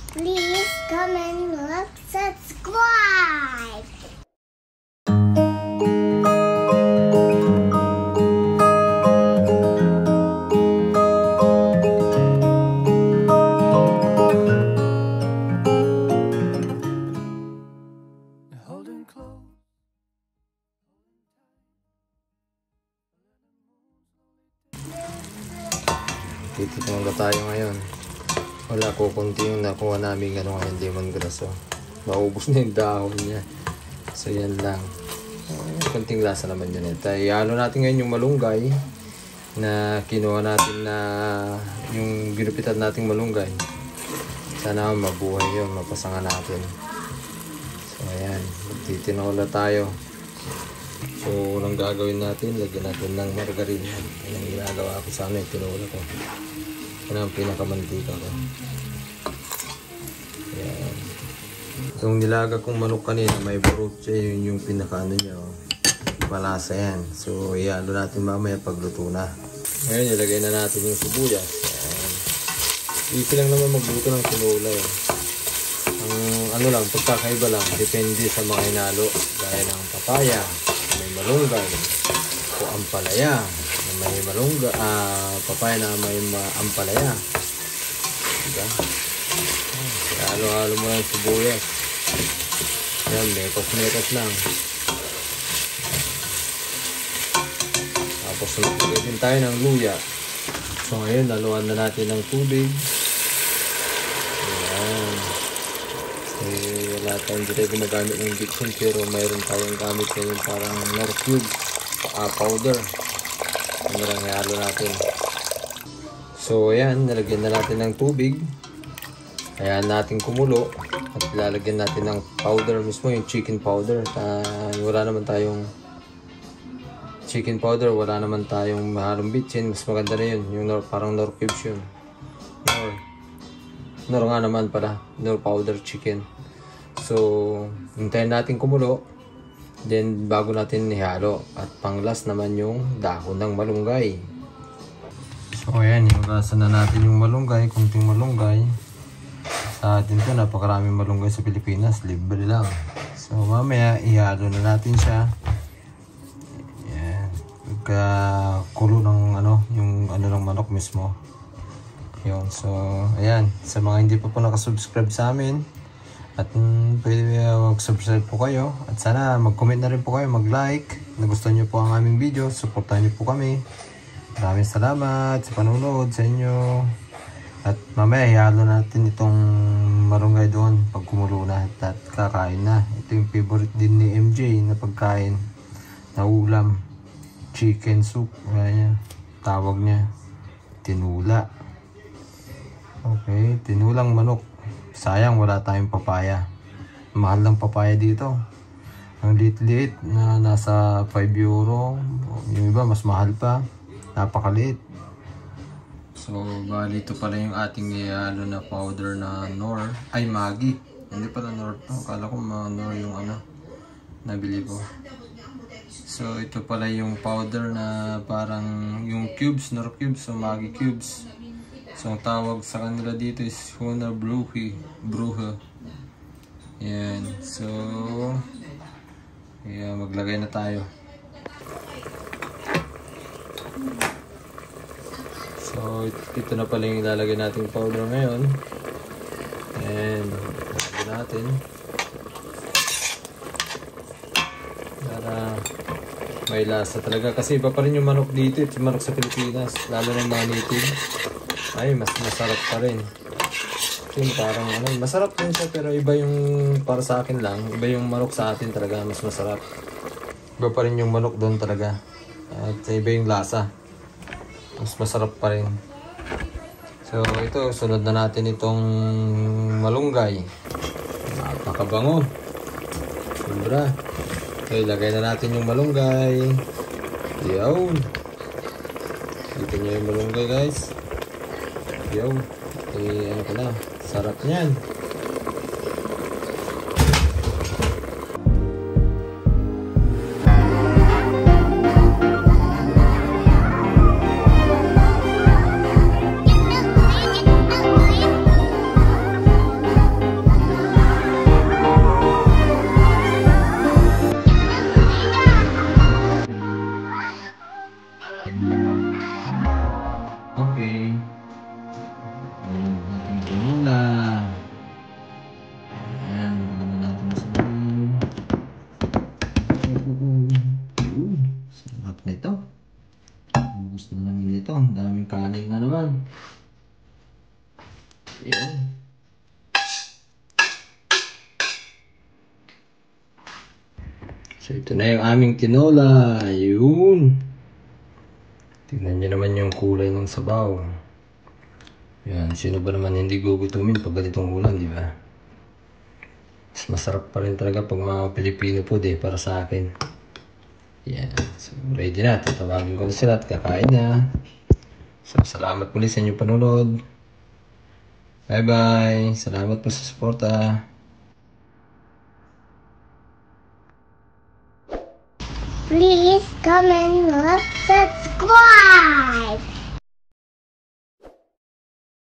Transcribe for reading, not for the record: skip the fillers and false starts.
Please comment, like, subscribe. Titikman na tayo ngayon. Wala, kukunti yung nakuha namin ngayon lemongrass. Maubos na yung dahon niya. So yan lang. Kunting lasa naman yun. Ihalo natin ngayon yung malunggay na kinuha natin, na yung ginupitan nating malunggay. Sana mabuhay yun, mapasangan natin. So ayan, magtitinola tayo. So unang gagawin natin, lagyan natin ng margarine. Yan ang ginagawa ko sana, yung tinola ko. Yan ang pinakamantika ko. Yan. Yung nilaga kong manok kanina, may baruche, yun yung pinakaano niya. Malasa yan. So ihalo natin mamaya pagluto na. Ngayon ilagay na natin yung sibuyas. Yan. Easy lang naman magluto ng tinola. Ang ano lang, pagkakaiba lang, depende sa mga hinalo. Gaya ng papaya, may malunggay, o ampalaya, may malunggay, papaya na may ampalaya. Diba? Halo-halo mo yung sibuyas. Yan, mekos-mekos lang. Tapos lagay din tayo ng luya. So ngayon, laluan na natin ng tubig. Ayan. Wala tayong, hindi tayo gumagamit ng bitsin, pero mayroon tayong gamit ngayon parang nor cube powder. Ano lang ihalo natin. So ayan, nalagyan na natin ng tubig. Ayan natin kumulo. At lalagyan natin ng powder mismo, yung chicken powder. Wala naman tayong chicken powder, wala naman tayong mahalong bitsin. Mas maganda na yun, yung parang nor cubes yun. Nor nga naman pala, nor powder chicken. So hintayin natin kumulo, then bago natin ihalo. At pang last naman yung dahon ng malunggay. So ayan, hinugasan na natin yung malunggay, kunting malunggay. Sa atin to, napakaraming malunggay sa Pilipinas, libre lang. So mamaya ihalo na natin siya. Ayan, pagkakulo ng yung ng manok mismo. Yun, so ayan, sa mga hindi pa po nakasubscribe sa amin, at pwede mag-subscribe po kayo, at sana mag-comment na rin po kayo, mag-like na gusto nyo po ang aming video. Supportan nyo po kami. Maraming salamat sa panonood sa inyo. At mamaya ihalo natin itong malunggay doon pag kumulo na at kakain na. Ito yung favorite din ni MJ na pagkain na ulam, chicken soup. Ayan, tawag niya, tinula. Okay, tinulang manok. Sayang wala tayong papaya. Mahal ng papaya dito. Ang liit-liit na nasa 5 euro. Yung iba mas mahal pa. Napakaliit. So, bali ito pala yung ating na powder na Nor. Ay, Maggi. Hindi pala Nor to. Akala ko Nor yung nabili ko. So, ito pala yung powder na parang yung cubes, Nor cubes o Maggi cubes. So, ang tawag sa kanila dito is Hona Bruhe. Yan. So, maglagay na tayo. So, ito na pala yung ilalagay natin powder ngayon. And, lagyan natin. Para may lasa talaga. Kasi iba pa rin yung manok dito. Yung manok sa Pilipinas. Lalo na yung mga native. Ay, mas masarap pa rin. Yung parang masarap din siya, pero iba yung para sa akin lang. Iba yung manok sa atin talaga, mas masarap. Iba pa rin yung manok doon talaga. At iba yung lasa. Mas masarap pa rin. So ito, sunod na natin itong malunggay. Napakabango. Sobra. Okay, lagay na natin yung malunggay. Yaw. Dito nyo yung malunggay, guys. Yaw. Okay, ano pala. Sarap niyan. Yun. So, ito na yung aming tinola. Yun. Tingnan nyo naman yung kulay ng sabaw. Yan. Sino ba naman hindi gugutumin pag ganitong ulam, di ba? Mas masarap pa rin talaga pag mga Pilipino food para sa akin. Yan. So, ready na. Tatawagin ko na sila at kakain na. So, salamat muli sa inyong panunod. Bye-bye. Salamat po sa suporta. Please comment, like, subscribe.